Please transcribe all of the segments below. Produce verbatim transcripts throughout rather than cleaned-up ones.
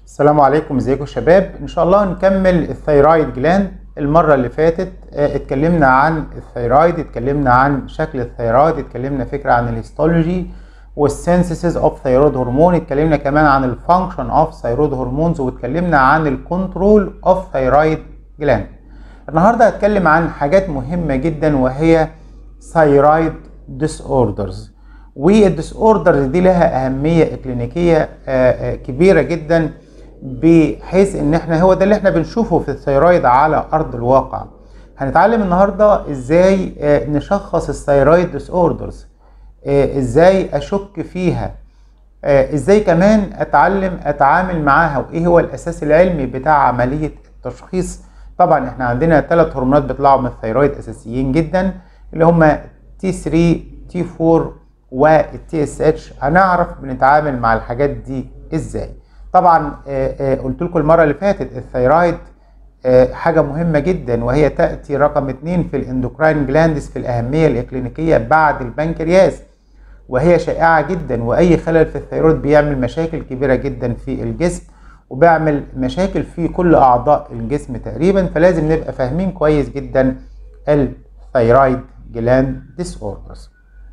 السلام عليكم، ازيكم يا شباب؟ ان شاء الله نكمل الثيرويد جلاند. المرة اللي فاتت اه اتكلمنا عن الثيرويد، اتكلمنا عن شكل الثيرويد، اتكلمنا فكرة عن الهيستولوجي والسينثيسيس اوف ثيرويد هرمون، اتكلمنا كمان عن الفانكشن اوف ثيرويد هرمونز، واتكلمنا عن الكنترول اوف ثيرويد جلاند. النهارده هتكلم عن حاجات مهمة جدا وهي ثيرويد ديس اوردرز، والديس اوردرز دي لها اهمية اكلينيكية اه كبيرة جدا، بحيث ان احنا هو ده اللي احنا بنشوفه في الثيرويد على ارض الواقع. هنتعلم النهارده ازاي نشخص الثيرويد ديس اوردرز، ازاي اشك فيها، ازاي كمان اتعلم اتعامل معاها، وايه هو الاساس العلمي بتاع عمليه التشخيص. طبعا احنا عندنا ثلاث هرمونات بيطلعوا من الثيرويد اساسيين جدا، اللي هم تي ثلاثة تي أربعة والتي اس اتش. هنعرف بنتعامل مع الحاجات دي ازاي. طبعا قلت لكم المره اللي فاتت الثيرويد حاجه مهمه جدا، وهي تاتي رقم اتنين في الاندوكراين جلاندز في الاهميه الاكلينيكيه بعد البنكرياس، وهي شائعه جدا، واي خلل في الثيرويد بيعمل مشاكل كبيره جدا في الجسم، وبيعمل مشاكل في كل اعضاء الجسم تقريبا. فلازم نبقى فاهمين كويس جدا الثيرويد جلاند ديس اوردرز.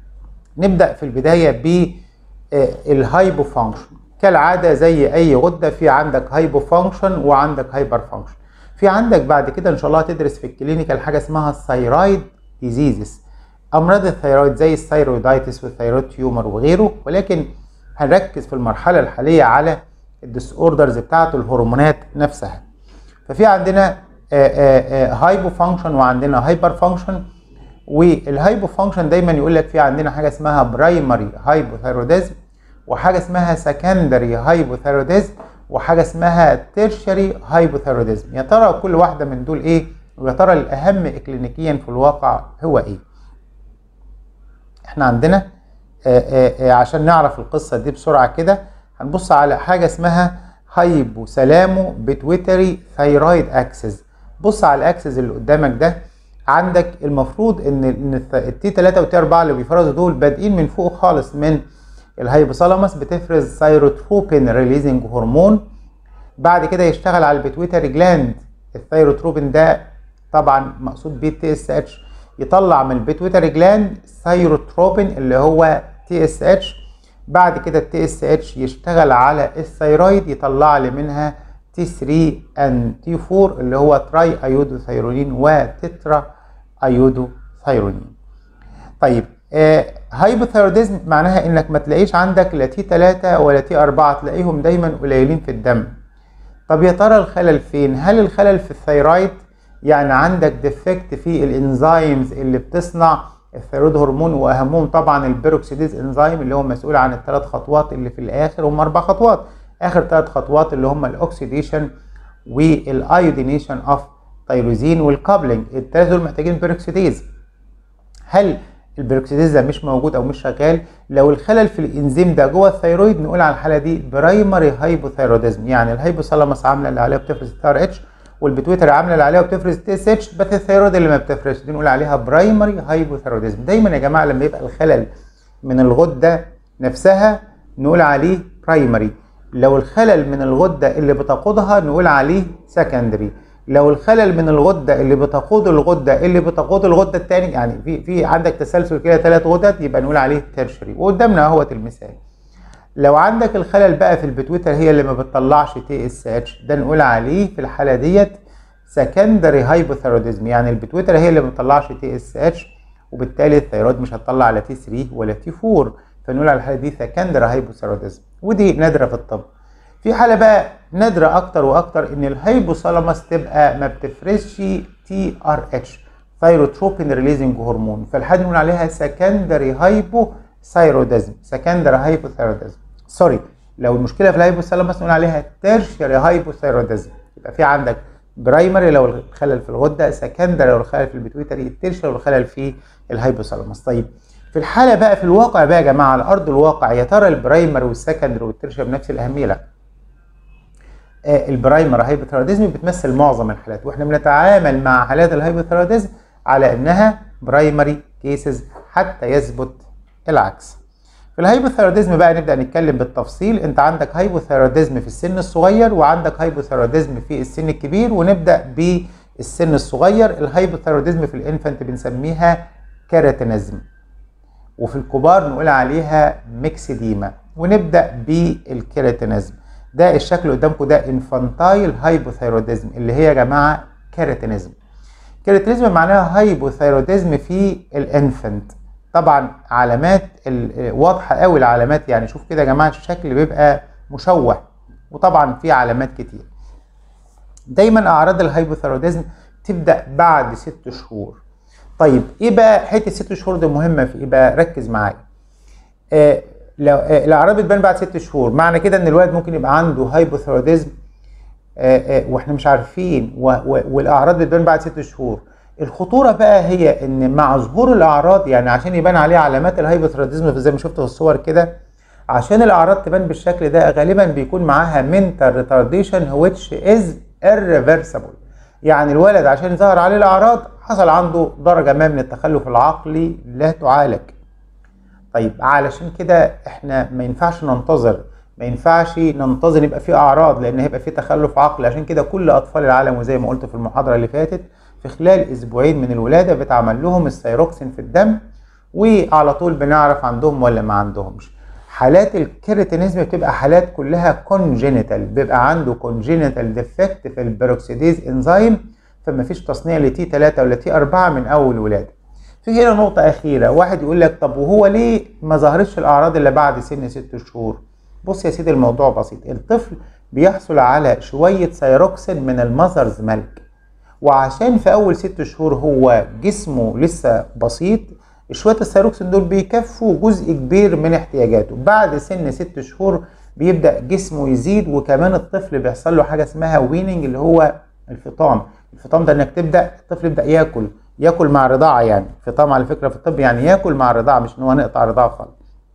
نبدا في البدايه بالهايبو فانكشن. كالعاده زي اي غده، في عندك هايبو فانكشن وعندك هايبر فانكشن. في عندك بعد كده ان شاء الله هتدرس في الكلينيكال حاجه اسمها الثيرويد ديزيزز، امراض الثيرويد زي الثيرويدايتس والثيرويد تيومر وغيره، ولكن هنركز في المرحله الحاليه على الديس اوردرز بتاعه الهرمونات نفسها. ففي عندنا هايبو فانكشن وعندنا هايبر فانكشن. والهايبو فانكشن دايما يقول لك في عندنا حاجه اسمها برايمري هايبوثيروديزم، وحاجه اسمها سكندري هايبوثيروديزم، وحاجه اسمها تيرشري هايبوثيروديزم. يا ترى كل واحده من دول ايه؟ ويا ترى الاهم اكلينيكيا في الواقع هو ايه؟ احنا عندنا آآ آآ عشان نعرف القصه دي بسرعه كده هنبص على حاجه اسمها هايبوثالامو بيتويتري ثيرويد اكسس. بص على الاكسس اللي قدامك ده، عندك المفروض ان ان التي ثلاثة والتي أربعة اللي بيفرزوا دول بادئين من فوق خالص من الهايبوثالاموس، بتفرز ثيروتروبين ريليزنج هرمون. بعد كده يشتغل على البيتويتري جلاند. الثيروتروبين ده طبعا مقصود بيه تي اس اتش، يطلع من البيتويتري جلاند ثيروتروبين اللي هو تي اس اتش. بعد كده التي اس اتش يشتغل على الثيرويد، يطلع لي منها تي ثلاثة and تي أربعة اللي هو تراي ايودوثيرونين وتترا ايودوثيرونين. طيب آه هايبوثيروديزم معناها انك ما تلاقيش عندك لا تي ثلاثة ولا تي أربعة، تلاقيهم دايما قليلين في الدم. طب يا ترى الخلل فين؟ هل الخلل في الثيرويد؟ يعني عندك ديفكت في الانزيمز اللي بتصنع الثيرويد هرمون، واهمهم طبعا البيروكسيديز انزيم اللي هو مسؤول عن الثلاث خطوات اللي في الاخر، هم اربع خطوات. اخر ثلاث خطوات اللي هم الاكسيديشن والايودينيشن اوف تيروزين والكابلنج، الثلاثه دول محتاجين بيروكسيديز. هل البيروكسيديز ده مش موجود او مش شغال؟ لو الخلل في الانزيم ده جوه الثيرويد نقول على الحاله دي برايمري هايبوثيروديزم، يعني الهايبوثالاموس عامله اللي عليها بتفرز تي ار اتش، والبيتويتري عامله اللي عليها وبتفرز تي اس اتش، بس الثيرويد اللي ما بتفرزش دي نقول عليها برايمري هايبوثيروديزم. دايما يا جماعه لما يبقى الخلل من الغده نفسها نقول عليه برايمري، لو الخلل من الغده اللي بتقودها نقول عليه سكندري، لو الخلل من الغده اللي بتقود الغده اللي بتقود الغده الثاني، يعني في في عندك تسلسل كده ثلاث غدد، يبقى نقول عليه تيرشري. وقدامنا اهوت المثال. لو عندك الخلل بقى في البيتويتر هي اللي ما بتطلعش تي اس اتش، ده نقول عليه في الحاله ديت سكندري هايبوثيروديزم، يعني البيتويتر هي اللي ما بتطلعش تي اس اتش، وبالتالي الثيرويد مش هتطلع لا تي ثلاثة ولا تي أربعة، فنقول على الحاله دي سكندري هايبوثيروديزم، ودي نادره في الطب. في حاله بقى نادره اكتر واكتر ان الهايبوثالاموس تبقى ما بتفرزش تي ار اتش ثيروتروبين ريليزنج هرمون، فالحاله نقول عليها سكندري هايبوثيروديزم، سكندري هايبوثيروديزم. سوري، لو المشكله في الهايبوثالاموس نقول عليها تيرشري هايبوثيروديزم. يبقى في عندك برايمري لو الخلل في الغده، سكندري لو الخلل في البيتويتري، تيرشري لو الخلل في الهايبوثالاموس. طيب في الحاله بقى في الواقع بقى يا جماعه على ارض الواقع، يا ترى البرايمري والسكندري والتيرشري بنفس الاهميه؟ لا. آه البرايمري هايبوثيروديزم بتمثل معظم الحالات، واحنا بنتعامل مع حالات الهايبوثيروديزم على انها برايمري كيسز حتى يثبت العكس. في في الهايبوثايروديزم بقى نبدا نتكلم بالتفصيل. انت عندك هايبوثايروديزم في السن الصغير وعندك هايبوثايروديزم في السن الكبير، ونبدا بالسن الصغير. الهايبوثايروديزم في الانفانت بنسميها كيراتينيزم، وفي الكبار نقول عليها ميكسيديما. ونبدا بالكيراتينيزم. ده الشكل اللي قدامكم ده انفانتايل هايبوثايروديزم، اللي هي يا جماعه كيراتينيزم. كيراتينيزم معناها هايبوثايروديزم في الانفانت. طبعا علامات واضحه قوي العلامات، يعني شوف كده يا جماعه الشكل بيبقى مشوه، وطبعا في علامات كتير. دايما اعراض الهايبوثايروديزم تبدا بعد ست شهور. طيب ايه بقى حته ست شهور دي مهمه في ايه بقى؟ ركز معايا. آه لو آه الاعراض بتبان بعد ست شهور، معنى كده ان الولد ممكن يبقى عنده هايبوثايروديزم آه آه واحنا مش عارفين، والاعراض بتبان بعد ست شهور. الخطوره بقى هي ان مع ظهور الاعراض، يعني عشان يبان عليه علامات الهايبوثايروديزم زي ما شفت في الصور كده، عشان الاعراض تبان بالشكل ده غالبا بيكون معاها mental retardation which is irreversible. يعني الولد عشان ظهر عليه الاعراض حصل عنده درجه ما من التخلف العقلي لا تعالج. طيب علشان كده احنا ما ينفعش ننتظر، ما ينفعش ننتظر يبقى في اعراض، لان هيبقى في تخلف عقلي. عشان كده كل اطفال العالم، وزي ما قلت في المحاضره اللي فاتت، في خلال اسبوعين من الولاده بتعمل لهم الثايروكسين في الدم، وعلى طول بنعرف عندهم ولا ما عندهمش. حالات الكيراتينيزم بتبقى حالات كلها كونجينيتال، بيبقى عنده كونجينيتال ديفكت في البيروكسيديز انزيم، فما فيش تصنيع لتي ثلاثة ولا تي أربعة من اول ولاده. في هنا نقطه اخيره، واحد يقول لك طب وهو ليه ما ظهرتش الاعراض اللي بعد سن ست شهور؟ بص يا سيدي الموضوع بسيط. الطفل بيحصل على شويه ثايروكسين من المذرز ميلك، وعشان في اول ست شهور هو جسمه لسه بسيط، شويه الثايروكسين دول بيكفوا جزء كبير من احتياجاته. بعد سن ست شهور بيبدا جسمه يزيد، وكمان الطفل بيحصل له حاجه اسمها ويننج اللي هو الفطام. الفطام ده انك تبدا الطفل يبدا ياكل ياكل مع رضاعه، يعني فطام على فكره في الطب يعني ياكل مع رضاعه، مش ان هو نقطع رضاعه خالص.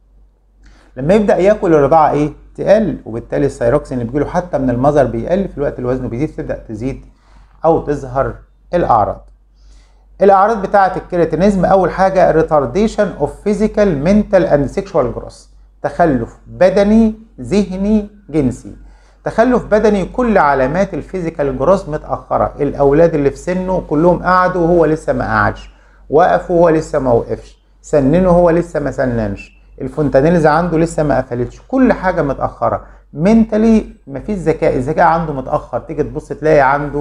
لما يبدا ياكل الرضاعه ايه؟ تقل، وبالتالي الثايروكسين اللي بيجيله حتى من المذر بيقل، في الوقت اللي وزنه بيزيد تبدا تزيد او تظهر الاعراض. الاعراض بتاعه الكيراتينيزم اول حاجه retardation of physical mental and sexual growth، تخلف بدني ذهني جنسي. تخلف بدني كل علامات الفيزيكال جروث متاخره، الاولاد اللي في سنه كلهم قعدوا وهو لسه ما قعدش، وقفوا وهو لسه ما وقفش، سننه هو لسه ما سننش، الفونتانيلز عنده لسه ما قفلتش، كل حاجه متاخره. منتلي مفيش ذكاء، الذكاء عنده متاخر، تيجي تبص تلاقي عنده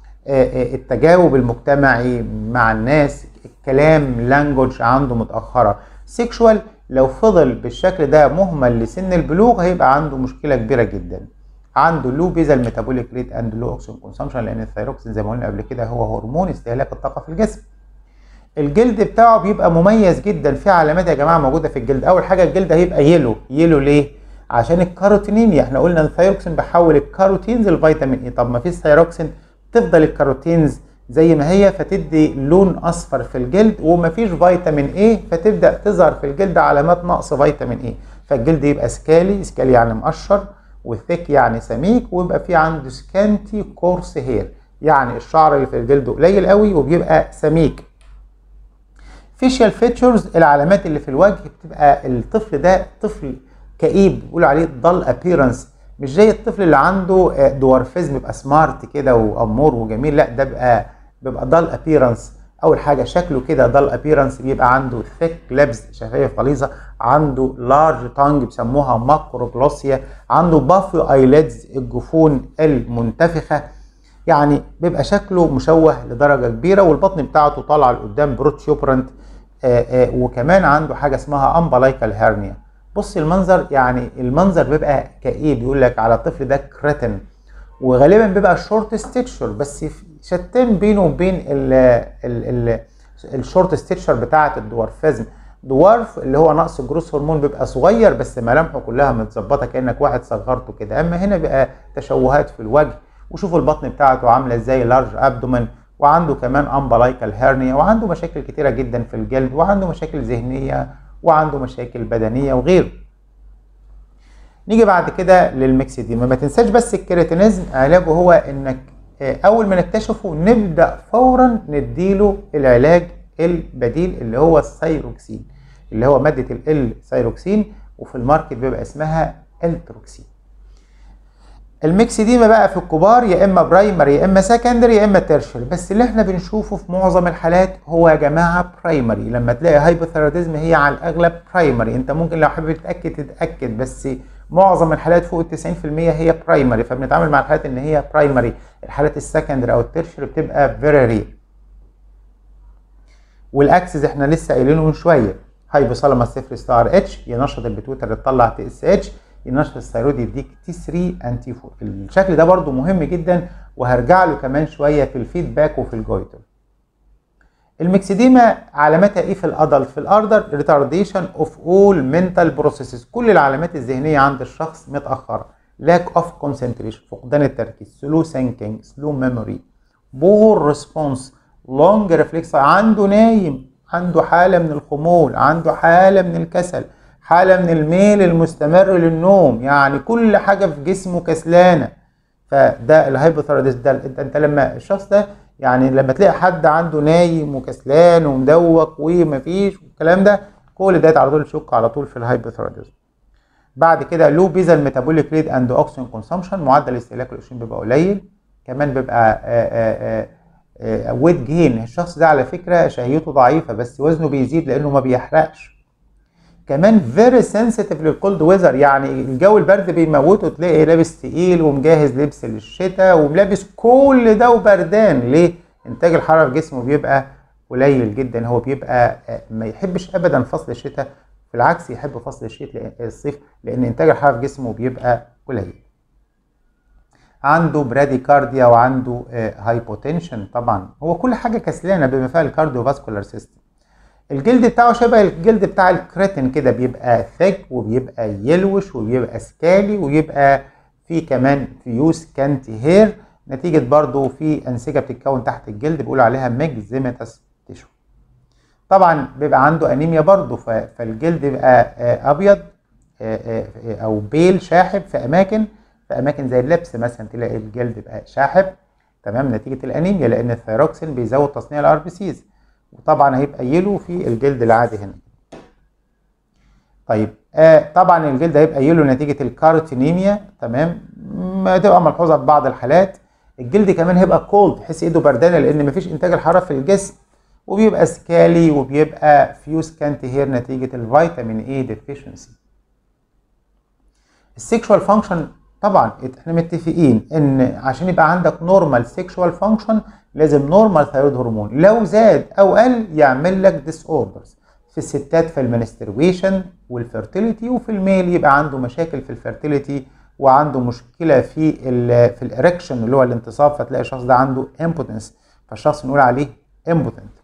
التجاوب المجتمعي مع الناس، الكلام لانجوج عنده متاخره. سيكشوال لو فضل بالشكل ده مهمل لسن البلوغ هيبقى عنده مشكله كبيره جدا، عنده لو بيزال ميتابوليك ريت اند لو اوكسجين كونسامشن، لان الثايروكسين زي ما قلنا قبل كده هو هرمون استهلاك الطاقه في الجسم. الجلد بتاعه بيبقى مميز جدا، في علامات يا جماعه موجوده في الجلد. اول حاجه الجلد هيبقى يلو. يلو ليه؟ عشان الكاروتينيميا، احنا قلنا ان الثايروكسين بيحول الكاروتينز للفيتامين اي. طب ما فيش ثايروكسين تفضل الكاروتينز زي ما هي فتدي لون اصفر في الجلد، ومفيش فيتامين اي فتبدا تظهر في الجلد علامات نقص فيتامين اي، فالجلد يبقى سكالي، سكالي يعني مقشر، وثيك يعني سميك، ويبقى في عنده سكانتي كورس هير، يعني الشعر اللي في الجلد قليل قوي وبيبقى سميك. فيشيال فيتشرز العلامات اللي في الوجه بتبقى الطفل ده طفل كئيب، بيقولوا عليه ضل ابيرنس، مش زي الطفل اللي عنده دوارفيزم بيبقى سمارت كده وامور وجميل، لا ده بيبقى بيبقى ضل ابيرنس. اول حاجه شكله كده ضل ابيرنس، بيبقى عنده ثيك لبس، شفايف غليظه، عنده لارج تانج بيسموها ماكروجلوسيا، عنده بافي ايليدز الجفون المنتفخه، يعني بيبقى شكله مشوه لدرجه كبيره، والبطن بتاعته طالعه لقدام بروتيوبرنت، وكمان عنده حاجه اسمها امبلايكال هيرنيا. بص المنظر، يعني المنظر بيبقى كئيب، يقول لك على الطفل ده كريتن، وغالبا بيبقى شورت ستيتشر، بس شتان بينه وبين ال ال ال الشورت ستيتشر بتاعه الدوارفيزم. دوارف اللي هو نقص الجروث هرمون بيبقى صغير بس ملامحه كلها متظبطه كانك واحد صغرته كده، اما هنا بيبقى تشوهات في الوجه. وشوفوا البطن بتاعته عامله ازاي، لارج ابدومن، وعنده كمان امبلايكال هيرنيا، وعنده مشاكل كتيره جدا في الجلد، وعنده مشاكل ذهنيه، وعنده مشاكل بدنيه وغيره. نيجي بعد كده للميكسيديما. ما تنساش بس الكيراتينيزم علاجه هو انك اول ما نكتشفه نبدا فورا نديله العلاج البديل اللي هو الثايروكسين، اللي هو ماده ال ثايروكسين، وفي الماركت بيبقى اسمها التروكسين. الميكسيديما بقى في الكبار يا اما برايمري يا اما سكندري يا اما تيرشري، بس اللي احنا بنشوفه في معظم الحالات هو يا جماعه برايمري. لما تلاقي هايبوثيروديزم هي على الاغلب برايمري، انت ممكن لو حابب تتاكد تتاكد، بس معظم الحالات فوق ال تسعين في المية هي برايمري، فبنتعامل مع الحالات ان هي برايمري. الحالات السكندري او التيرشري بتبقى فيري رير. والاكسس احنا لسه قايلينه من شويه، هايبوثالاموس صفر ستار اتش ينشط البيتويتري تطلع تي اس اتش، ينشط الثيرويد يديك تي ثري اند تي فور. الشكل ده برضو مهم جدا وهرجع له كمان شويه في الفيدباك وفي الجويتر. الميكسيديما علاماتها ايه في الادلت؟ في الارضر ريتارديشن اوف اول منتال بروسيسز، كل العلامات الذهنيه عند الشخص متاخره. لاك اوف كونسنتريشن، فقدان التركيز، سلو ثينكينج، سلو ميموري، بور ريسبونس، لونج ريفلكس، عنده نايم، عنده حاله من الخمول، عنده حاله من الكسل، حاله من الميل المستمر للنوم، يعني كل حاجه في جسمه كسلانه. فده الهايبوثيروديزم. ده انت لما الشخص ده يعني لما تلاقي حد عنده نايم وكسلان ومدوق ومفيش والكلام ده، كل ده تعرضوا للشك على طول في الهايبوثيروديزم. بعد كده لو بيزال ميتابوليك ريت اند اوكسجين كونسامشن، معدل استهلاك الاكسجين بيبقى قليل. كمان بيبقى ويت جين، الشخص ده على فكره شهيته ضعيفه بس وزنه بيزيد لانه ما بيحرقش. كمان فيري سنسيتيف للكولد ويذر، يعني الجو البرد بيموته، تلاقي لابس تقيل ومجهز لبس للشتاء وملابس كل ده وبردان. ليه؟ انتاج الحراره في جسمه بيبقى قليل جدا، هو بيبقى ما يحبش ابدا فصل الشتاء، بالعكس يحب فصل الشتاء الصيف لان انتاج الحراره في جسمه بيبقى قليل. عنده براديكارديا وعنده هايبوتنشن، طبعا هو كل حاجه كسلانه بما فيها الكارديو فاسكولار سيستم. الجلد بتاعه شبه الجلد بتاع الكريتين كده، بيبقى ثيك وبيبقى يلوش وبيبقى سكالي ويبقى في كمان فيوس كانتي هير، نتيجه برضو في انسجه بتتكون تحت الجلد بيقولوا عليها ميكزيماتس تيشو. طبعا بيبقى عنده انيميا برضو، فالجلد بيبقى ابيض او بيل شاحب في اماكن في اماكن زي اللبس مثلا تلاقي الجلد بقى شاحب، تمام، نتيجه الانيميا لان الثيروكسين بيزود تصنيع الار بي سيز، وطبعا هيبقى يلو في الجلد العادي هنا. طيب آه طبعا الجلد هيبقى يلو نتيجه الكاروتينيميا، تمام، هتبقى ملحوظه في بعض الحالات. الجلد كمان هيبقى كولد، تحس ايده بردانه لان مفيش انتاج الحراره في الجسم، وبيبقى سكالي وبيبقى فيوس كانتي هير نتيجه الفيتامين اي ديفيشنسي. السيكشوال فانكشن طبعا احنا متفقين ان عشان يبقى عندك نورمال سيكشوال فانكشن لازم نورمال ثايرويد هرمون، لو زاد او قل يعمل لك ديس اوردرز. في الستات في المنسترويشن والفيرتيليتي، وفي الميل يبقى عنده مشاكل في الفيرتيليتي وعنده مشكله في ال في الاريكشن اللي هو الانتصاب، فتلاقي الشخص ده عنده امبوتنس، فالشخص نقول عليه امبوتنت.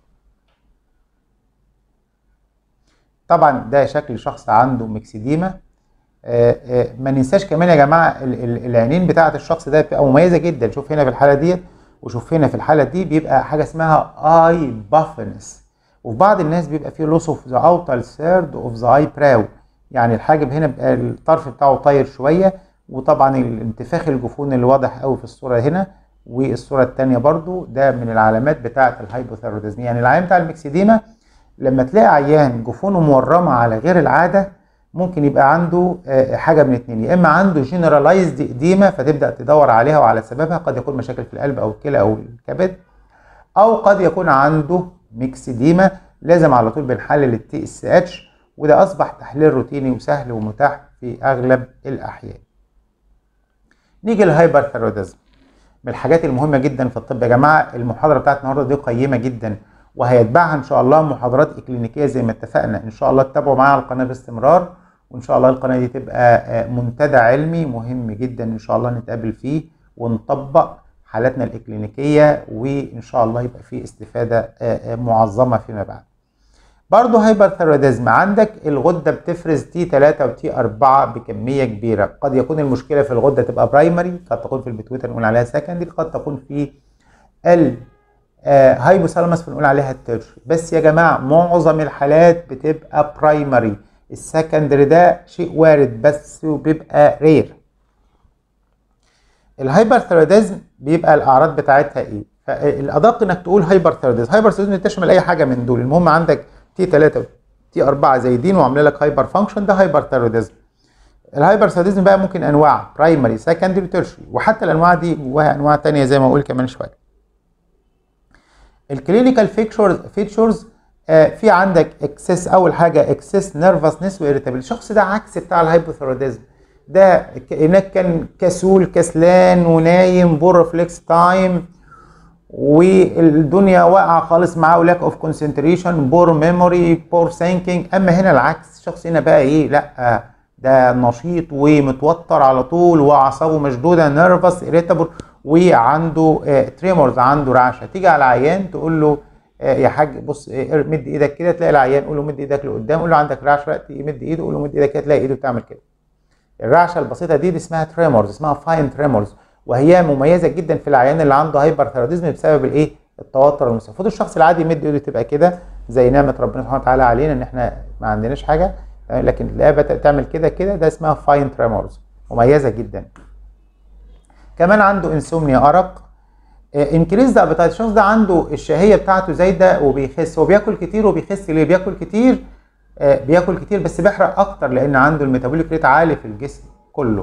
طبعا ده شكل شخص عنده ميكسيديما. آآ آآ ما ننساش كمان يا جماعه العينين بتاعه الشخص ده بتبقى مميزه جدا. شوف هنا في الحاله ديت وشوف هنا في الحاله دي بيبقى حاجه اسمها اي بافنس، وفي بعض الناس بيبقى فيه لوس اوف ذا اوتر ثيرد اوف ذا اي براو، يعني الحاجب هنا بيبقى الطرف بتاعه طاير شويه، وطبعا الانتفاخ الجفون اللي واضح قوي في الصوره هنا والصوره الثانيه برضو ده من العلامات بتاعه الهايبوثيروديزم. يعني العيان بتاع الميكسيديما لما تلاقي عيان جفونه مورمه على غير العاده ممكن يبقى عنده حاجه من اتنين، يا اما عنده جنرالايزد اديما فتبدا تدور عليها وعلى سببها، قد يكون مشاكل في القلب او الكلى او الكبد، او قد يكون عنده ميكسيديما. لازم على طول بنحلل التي اس اتش، وده اصبح تحليل روتيني وسهل ومتاح في اغلب الاحيان. نيجي للهايبرثيروديزم، من الحاجات المهمه جدا في الطب يا جماعه. المحاضره بتاعت النهارده دي قيمه جدا وهيتبعها ان شاء الله محاضرات اكلينيكيه زي ما اتفقنا. ان شاء الله تتابعوا معايا على القناه باستمرار، وان شاء الله القناه دي تبقى منتدى علمي مهم جدا ان شاء الله نتقابل فيه ونطبق حالاتنا الاكلينيكيه، وان شاء الله يبقى فيه استفاده معظمه فيما بعد. برضه هايبرثيروديزم، عندك الغده بتفرز تي ثلاثة وتي أربعة بكميه كبيره، قد يكون المشكله في الغده تبقى برايمري، قد تكون في البيتويتري نقول عليها سكندري، قد تكون في ال آه هايبوثالاموس بنقول عليها التيرشري. بس يا جماعه معظم الحالات بتبقى برايمري، السكندري ده شيء وارد بس وبيبقى رير. الهايبرثيروديزم بيبقى الاعراض بتاعتها ايه؟ فالادق انك تقول هايبرثيروديزم. هايبرثيروديزم تشمل اي حاجه من دول، المهم عندك تي ثلاثة تي أربعة زايدين وعامله لك هايبر فانكشن، ده هايبر ثايرويدزم. الهايبر ثايرويدزم بقى ممكن انواع برايمري سكندري تيرشري، وحتى الانواع دي جواها انواع ثانيه زي ما اقول كمان شويه. الكلينيكال فيتشرز فيتشرز آه في عندك اكسس، اول حاجه اكسس نيرفسنس واريتابيل. الشخص ده عكس بتاع الهايبوثايروديزم، ده هناك كان كسول كسلان ونايم، بور ريفلكس تايم، والدنيا واقعه خالص معاه، ولاك اوف كونسنتريشن، بور ميموري، بور ثينكينج. اما هنا العكس، الشخص هنا بقى ايه؟ لا ده نشيط ومتوتر على طول واعصابه مشدوده، نيرفس اريتابل، وعنده آه تريمورز، عنده رعشه. تيجي على العيان تقول له آه يا حاج بص آه مد ايدك كده، تلاقي العيان قول له مد ايدك لقدام، قول له عندك رعشه، يمد ايده قول له مد ايدك كده، تلاقي ايده بتعمل كده. الرعشه البسيطه دي, دي اسمها تريمورز، اسمها فاين تريمورز، وهي مميزه جدا في العيان اللي عنده هايبر ثايروديزم بسبب الايه؟ التوتر المستمر. المفروض الشخص العادي يمد ايده تبقى كده، زي نعمه ربنا سبحانه وتعالى علينا ان احنا ما عندناش حاجه، لكن الآبة تعمل كده كده، ده اسمها فاين تريمورز، مميزه جدا. كمان عنده انسومنيا، ارق، انكريز ده ابيتايت. الشخص ده عنده الشهيه بتاعته زايده وبيخس، هو بياكل كتير وبيخس. ليه بياكل كتير؟ آه بياكل كتير بس بيحرق اكتر، لان عنده الميتابوليك ريت عالي في الجسم كله.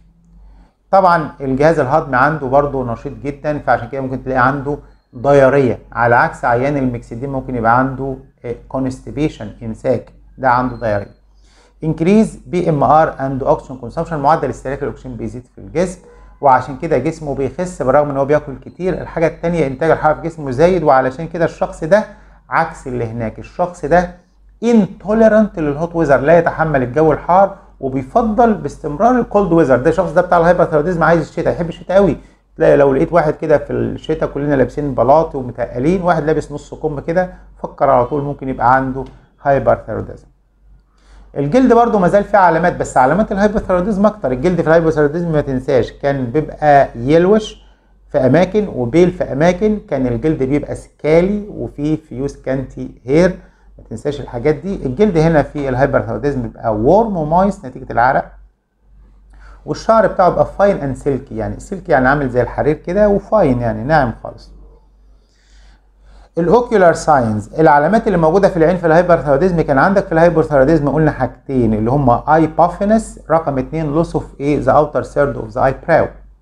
طبعا الجهاز الهضمي عنده برضه نشيط جدا، فعشان كده ممكن تلاقي عنده ضياريه، على عكس عيان الميكسيدين ممكن يبقى عنده كونستيبيشن، امساك، ده عنده ضياريه. انكريز بي ام ار اند اوكسجين كونسامشن، معدل استهلاك الاكسجين بيزيد في الجسم، وعشان كده جسمه بيخس بالرغم ان هو بياكل كتير. الحاجه الثانيه انتاج الحراره في جسمه زايد، وعلشان كده الشخص ده عكس اللي هناك. الشخص ده انتوليرنت للهوت ويزر، لا يتحمل الجو الحار، وبيفضل باستمرار الكولد ويزر. ده الشخص ده بتاع الهايبرثايروديزم عايز الشتاء، يحب الشتاء قوي. تلاقي لو لقيت واحد كده في الشتاء كلنا لابسين بلاط ومتقلين، واحد لابس نص كم كده، فكر على طول ممكن يبقى عنده هايبرثايروديزم. الجلد برضو ما زال فيه علامات، بس علامات الهايبوثايروديزم اكتر. الجلد في الهايبوثايروديزم ما تنساش كان بيبقى يلوش في اماكن وبيل في اماكن، كان الجلد بيبقى سكالي وفيه فيوز كانتي هير، ما تنساش الحاجات دي. الجلد هنا في الهايبوثايروديزم بيبقى وورم ومايس نتيجه العرق، والشعر بتاعه بيبقى فاين اند سيلكي، يعني سيلكي يعني عامل زي الحرير كده، وفاين يعني ناعم خالص. الاوكيولار ساينز، العلامات اللي موجوده في العين في الهايبرثايروديزم، كان عندك في الهايبرثايروديزم قلنا حاجتين اللي هم اي بافنس، رقم اتنين لوس اوف ايه ذا اوتر سيرد اوف ذا اي براو.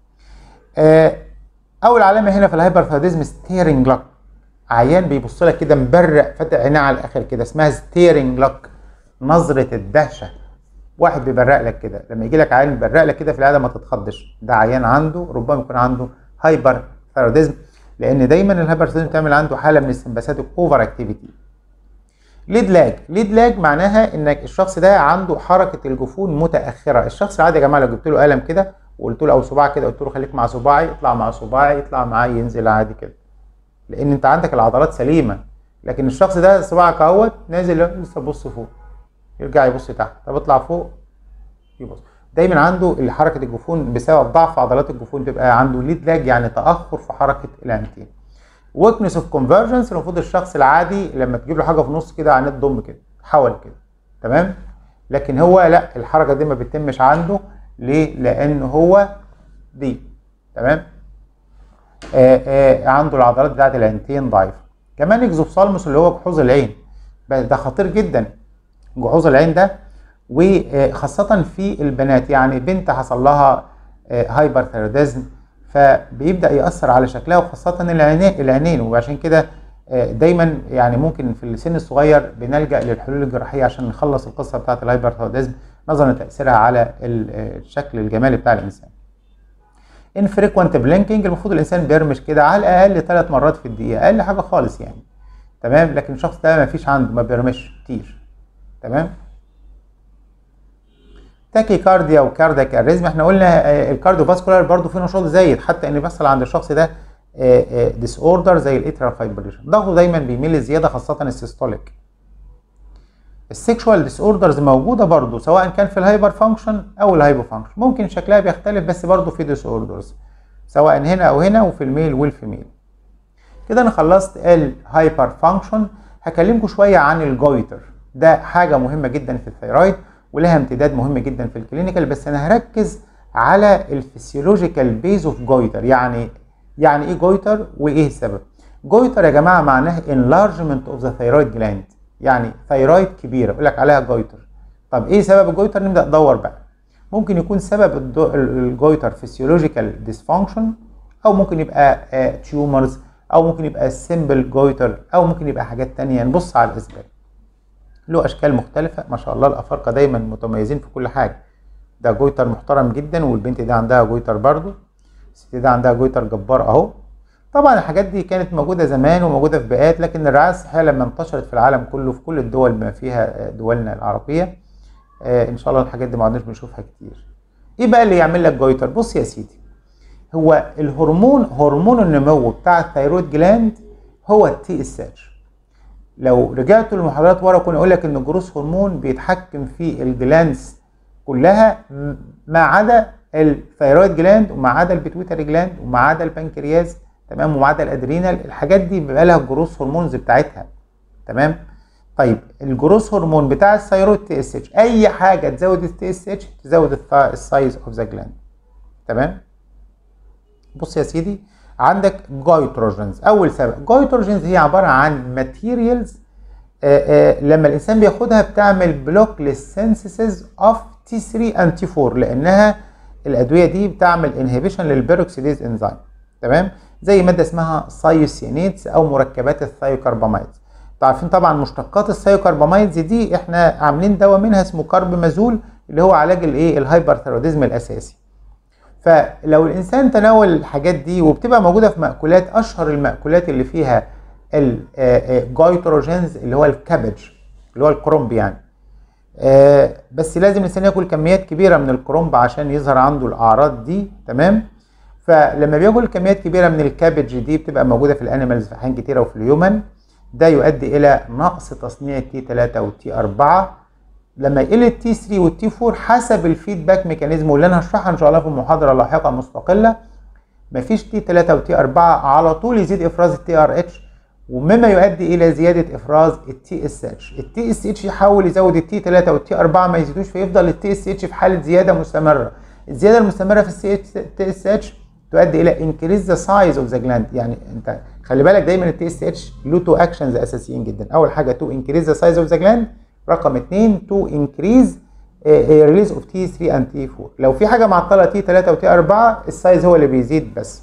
اول علامه هنا في الهايبرثايروديزم ستيرنج لوك، عيان بيبص لك كده مبرق فاتح عينيه على الاخر كده، اسمها ستيرنج لوك، نظره الدهشه. واحد بيبرق لك كده، لما يجي لك عيان بيبرق لك كده في العاده ما تتخضش، ده عيان عنده ربما يكون عنده هايبرثايروديزم، لان دايما الهايبرثايروديزم بتعمل عنده حاله من السمباثيك اوفر اكتيفيتي. ليد لاج، ليد لاج معناها انك الشخص ده عنده حركه الجفون متاخره. الشخص العادي يا جماعه لو جبت له قلم كده وقلت له او صباع كده، قلت له خليك مع صباعي، يطلع مع صباعي، يطلع معاه، ينزل عادي كده، لان انت عندك العضلات سليمه. لكن الشخص ده صباعك اهوت نازل لسه بص فوق، يرجع يبص تحت، طب اطلع فوق يبص. دايما عنده حركه الجفون بسبب ضعف عضلات الجفون، تبقى عنده ليد لاج يعني تاخر في حركه الانتين. ويكنس اوف كونفرجنس، المفروض الشخص العادي لما تجيب له حاجه في النص كده عينيه تضم كده، تحول كده، تمام؟ لكن هو لا، الحركه دي ما بتتمش عنده. ليه؟ لان هو دي، تمام؟ آآ آآ عنده العضلات بتاعت العينتين ضعيفه. كمان اكزوفثالموس اللي هو جحوظ العين، ده خطير جدا جحوظ العين ده، وخاصه في البنات. يعني بنت حصل لها هايبرثايروديزم فبيبدا ياثر على شكلها، وخاصه العينين العينين وعشان كده دايما يعني ممكن في السن الصغير بنلجا للحلول الجراحيه عشان نخلص القصه بتاعه الهايبرثايروديزم نظرا لتاثيرها على الشكل الجمالي بتاع الانسان. انفريكوانت بلينكينج، المفروض الانسان بيرمش كده على الاقل ثلاث مرات في الدقيقه، اقل حاجه خالص يعني، تمام؟ لكن الشخص ده ما فيش عنده، ما بيرمش كتير، تمام؟ تاكي كارديا وكاردياك اريزم، احنا قلنا الكارديو فاسكولار برضه في نشاط زايد، حتى ان بيحصل عند الشخص ده ديس اوردر زي الاتريال فايبريشن، ضغطه دايما بيميل زياده خاصه السيستوليك. السيكشوال ديس اوردرز موجوده برضه سواء كان في الهايبر فانكشن او الهايبو فانكشن، ممكن شكلها بيختلف بس برضه في ديس اوردرز سواء هنا او هنا، وفي الميل والفيميل. كده انا خلصت الهايبر فانكشن. هكلمكم شويه عن الجويتر، ده حاجه مهمه جدا في الثيرويد ولها امتداد مهم جدا في الكلينيكال، بس انا هركز على الفسيولوجيكال بيز اوف جويتر. يعني يعني ايه جويتر وايه السبب؟ جويتر يا جماعه معناها enlargement of the thyroid gland، يعني ثيرويد كبيره يقول لك عليها جويتر. طب ايه سبب الجويتر؟ نبدا ندور بقى. ممكن يكون سبب الجويتر فيسيولوجيكال ديسفانكشن، او ممكن يبقى تيومرز، او ممكن يبقى سيمبل جويتر، او ممكن يبقى حاجات تانية. نبص على الاسباب. له اشكال مختلفه ما شاء الله، الافارقه دايما متميزين في كل حاجه. ده جويتر محترم جدا، والبنت دي عندها جويتر برضو، الست دي عندها جويتر جبار اهو. طبعا الحاجات دي كانت موجوده زمان وموجوده في بيئات، لكن الرعايه الصحيه لما انتشرت في العالم كله في كل الدول بما فيها دولنا العربيه، آه ان شاء الله الحاجات دي ما عدناش بنشوفها كتير. ايه بقى اللي يعمل لك جويتر؟ بص يا سيدي، هو الهرمون هرمون النمو بتاع الثيرويد جلاند هو التي اس اتش. لو رجعت للمحاضرات ورا كنا اقول لك ان الجروث هرمون بيتحكم في الجلاندز كلها ما عدا الثيرويد جلاند، وما عدا البيتويتري جلاند، وما عدا البنكرياس، تمام، وما عدا الادرينال. الحاجات دي بيبقى لها الجروث هرمونز بتاعتها، تمام. طيب الجروث هرمون بتاع الثيرويد تي اس اتش، اي حاجه تزود التي اس اتش تزود السايز اوف ذا جلاند، تمام. بص يا سيدي، عندك جويتروجينز. اول سبب جويتروجينز هي عباره عن ماتيريالز لما الانسان بياخدها بتعمل بلوك للسينثيسيس اوف تي ثري اند تي فور، لانها الادويه دي بتعمل انهبيشن للبيروكسيديز انزيم، تمام، زي ماده اسمها سايوسيانيدز او مركبات الثايوكرباميدز. عارفين طبعا مشتقات الثايوكرباميدز دي احنا عاملين دواء منها اسمه كاربمازول اللي هو علاج الايه الهايبرثيروديزم الاساسي. فلو الانسان تناول الحاجات دي وبتبقى موجوده في مأكولات، اشهر المأكولات اللي فيها الجويتروجينز اللي هو الكابج اللي هو الكرنب يعني. بس لازم الانسان ياكل كميات كبيره من الكرنب عشان يظهر عنده الاعراض دي، تمام. فلما بياكل كميات كبيره من الكابج دي بتبقى موجوده في الانيمالز في احيان كتيره وفي الهيومن، ده يؤدي الى نقص تصنيع التي ثلاثة والتي أربعة. لما يقل التي ثري والتي فور حسب الفيدباك ميكانيزم واللي انا هشرحها ان شاء الله في محاضره لاحقه مستقله، مفيش تي ثلاثة وتي أربعة على طول يزيد افراز التي ار اتش، ومما يؤدي الى زياده افراز التي اس اتش. التي اس اتش يحاول يزود التي ثلاثة والتي أربعة ما يزيدوش، فيفضل التي اس اتش في حاله زياده مستمره. الزياده المستمره في التي اس اتش تؤدي الى انكريز ذا سايز اوف ذا جلاند. يعني انت خلي بالك دايما التي اس اتش له تو اكشنز اساسيين جدا. اول حاجه تو انكريز ذا سايز اوف ذا جلاند، رقم اثنين تو انكريز ريليز اوف تي ثري اند تي فور. لو في حاجه معطله تي ثلاثة وتي أربعة السايز هو اللي بيزيد بس.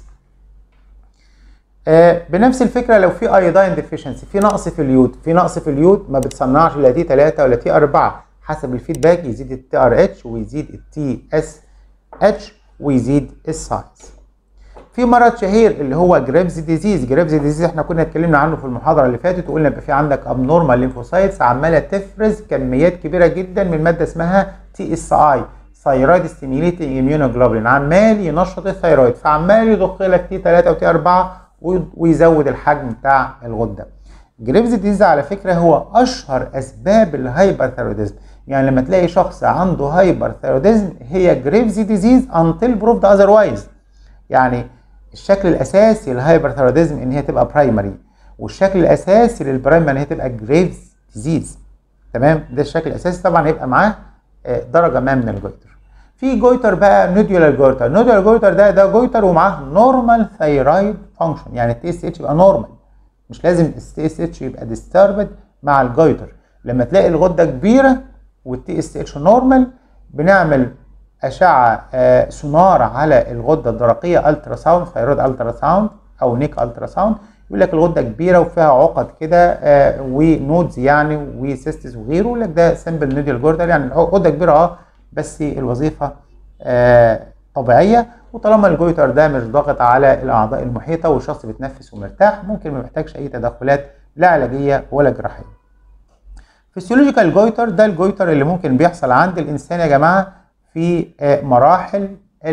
آه بنفس الفكره لو في ايودين ديفيشنسي، في نقص في اليود، في نقص في اليود ما بتصنعش لا تي ثلاثة ولا تي أربعة، حسب الفيدباك يزيد التي ار اتش ويزيد التي اس اتش ويزيد السايز. في مرض شهير اللي هو جريفز ديزيز. جريفز ديزيز احنا كنا اتكلمنا عنه في المحاضره اللي فاتت وقلنا يبقى في عندك ابنورمال ليمفوسايتس عماله تفرز كميات كبيره جدا من ماده اسمها تي اس اي، ثايرويد ستيميوليتنج اميونوجلوبولين، عمال ينشط الثايرويد، فعمال يضخ لك تي ثلاثة وتي أربعة ويزود الحجم بتاع الغده. جريفز ديزيز على فكره هو اشهر اسباب الهايبرثايروديزم. يعني لما تلاقي شخص عنده هايبرثايروديزم هي جريفز ديزيز انتل بروفد اذروايز. يعني الشكل الاساسي للهايبرثايروديزم ان هي تبقى برايمري، والشكل الاساسي للبرايمري ان هي تبقى جريفز ديزيز، تمام. ده الشكل الاساسي. طبعا هيبقى معاه درجه ما من الجويتر. في جويتر بقى نوديولار جويتر. نوديولار جويتر ده ده جويتر ومعاه نورمال ثايرويد فانكشن، يعني التي اس اتش يبقى نورمال، مش لازم التي اس اتش يبقى ديستربد مع الجويتر. لما تلاقي الغده كبيره والتي اس اتش نورمال بنعمل اشعه آه سونار على الغده الدرقيه، الترا ساوند، ثايرويد الترا ساوند او نيك الترا ساوند، يقول لك الغده كبيره وفيها عقد كده آه ونودز يعني وسيستس وغيره، يقول لك ده سمبل نوديال جويتر، يعني الغده كبيره اه بس الوظيفه آه طبيعيه. وطالما الجويتر ده مش ضاغط على الاعضاء المحيطه والشخص بيتنفس ومرتاح، ممكن ما محتاجش اي تدخلات لا علاجيه ولا جراحيه. فيسيولوجيكال جويتر ده الجويتر اللي ممكن بيحصل عند الانسان يا جماعه في مراحل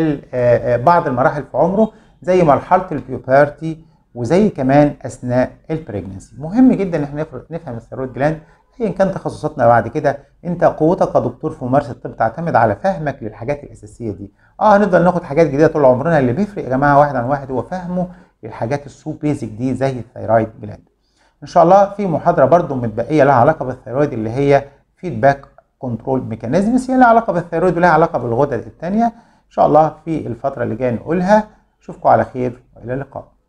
بعض المراحل في عمره، زي مرحله البيوبرتي وزي كمان اثناء البريجنسي. مهم جدا ان احنا نفهم الثيرويد جلاند ايا كان تخصصاتنا بعد كده. انت قوتك كدكتور في ممارسه الطب تعتمد على فهمك للحاجات الاساسيه دي. اه هنفضل ناخد حاجات جديده طول عمرنا، اللي بيفرق يا جماعه واحد عن واحد هو فهمه للحاجات السو بيزك دي زي الثيرويد جلاند. ان شاء الله في محاضره برضو متبقيه لها علاقه بالثيرويد اللي هي فيدباك كنترول ميكانيزمز، هي لها علاقه بالثيرويد ولها علاقه بالغدد الثانيه. ان شاء الله في الفتره اللي جايه نقولها. اشوفكم على خير والى اللقاء.